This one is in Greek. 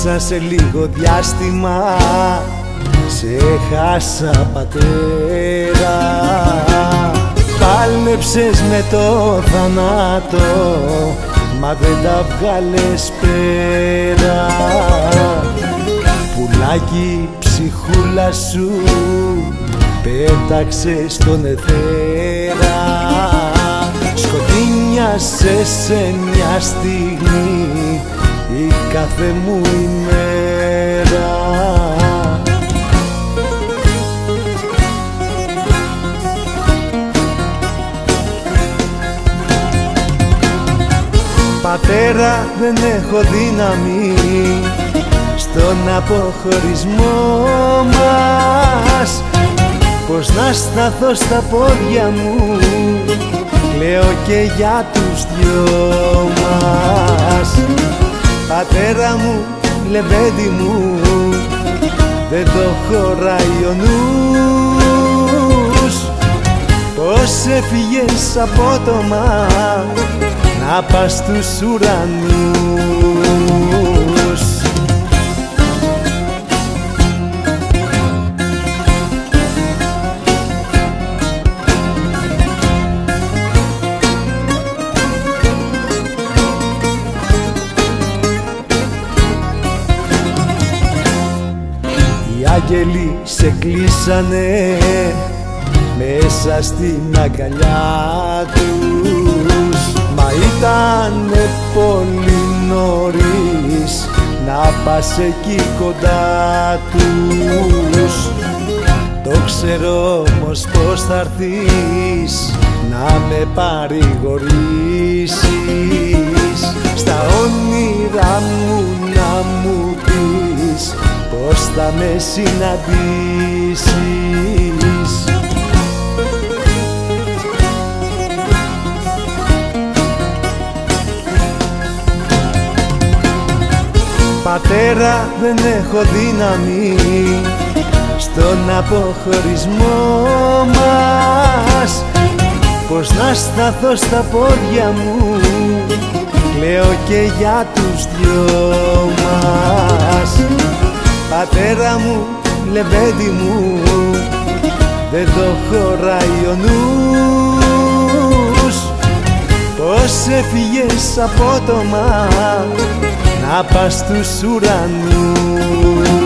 Μέσα σε λίγο διάστημα σε χάσα πατέρα. Πάλεψες με το θανάτο, μα δεν τα βγάλες πέρα. Πουλάκι ψυχούλα σου πέταξε στον αιθέρα. Σκοτεινιάσε σε μια στιγμή η κάθε μου ημέρα. Πατέρα, δεν έχω δύναμη στον αποχωρισμό μας. Πώς να σταθώ στα πόδια μου, κλαίω και για τους δυο μας. Πατέρα μου, λεβέντη μου, δεν το χωράει ο νους. Πώς έφυγες απότομα να πας στους ουρανούς. Οι άγγελοι σε κλείσανε μέσα στην αγκαλιά τους, μα ήτανε πολύ νωρίς να πας εκεί κοντά τους. Το ξέρω όμως πως θα έρθεις να με παρηγορήσεις. Στα όνειρά μου να μου πεις πως θα με συναντήσεις. Πατέρα, δεν έχω δύναμη στον αποχωρισμό μας. Πώς να σταθώ στα πόδια μου, κλαίω και για τους δυο μας. Πατέρα μου, λεβέντη μου, δεν το χωράει ο νους. Πώς έφυγες απότομα να πας στους ουρανούς.